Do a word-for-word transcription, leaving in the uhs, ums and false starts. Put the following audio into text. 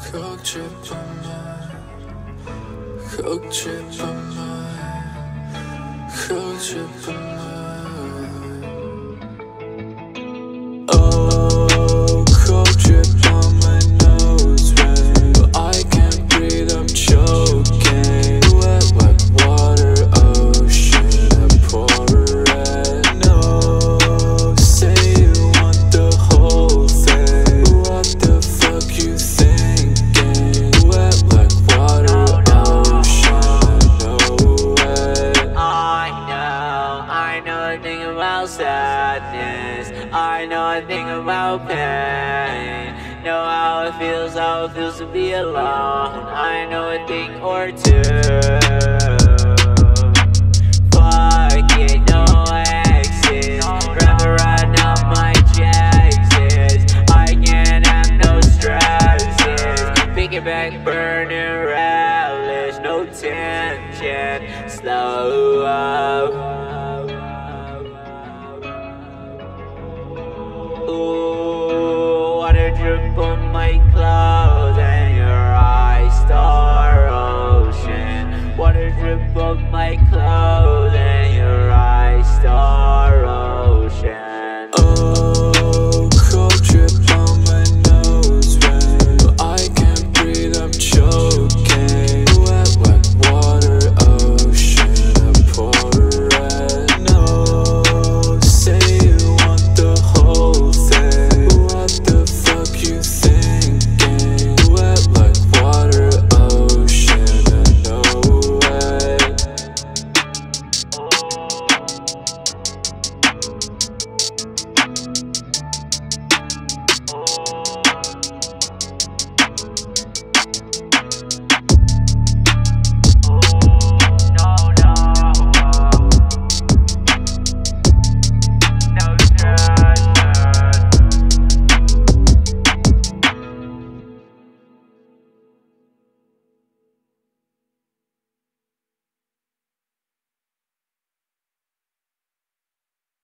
Coke drip on mine, coke drip on mine, coke drip on mine. Oh, coke drip on my nose, right? But I can't breathe, I'm choking. Wet like water, ocean, I pour red. No, say you want the whole thing. What the fuck you thinking? Wet like water, ocean, no way. I know, I know a thing about sadness. I know a thing about pain. Know how it feels, how it feels to be alone. I know a thing or two. Fuck it, no exes. Rather run up my chances. I can't have no stresses. Pick it back, burning relish. No tension, slow up.